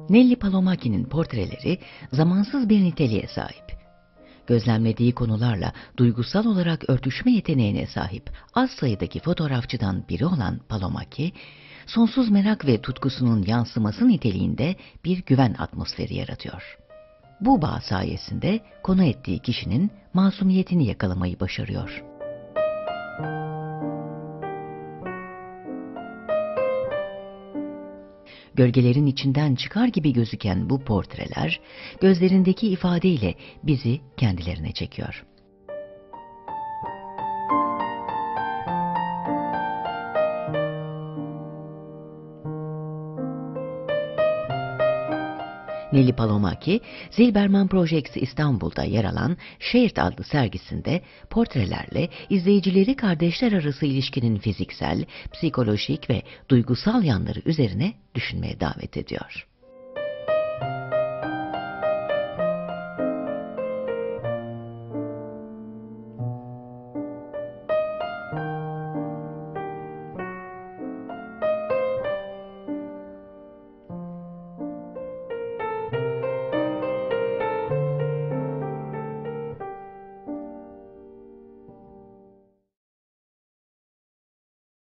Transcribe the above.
Nelly Palomaki'nin portreleri zamansız bir niteliğe sahip. Gözlemlediği konularla duygusal olarak örtüşme yeteneğine sahip az sayıdaki fotoğrafçıdan biri olan Palomaki, sonsuz merak ve tutkusunun yansıması niteliğinde bir güven atmosferi yaratıyor. Bu bağ sayesinde konu ettiği kişinin masumiyetini yakalamayı başarıyor. Gölgelerin içinden çıkar gibi gözüken bu portreler, gözlerindeki ifadeyle bizi kendilerine çekiyor. Nelly Palomaki, Zilberman Projects İstanbul'da yer alan Shared adlı sergisinde portrelerle izleyicileri kardeşler arası ilişkinin fiziksel, psikolojik ve duygusal yanları üzerine düşünmeye davet ediyor.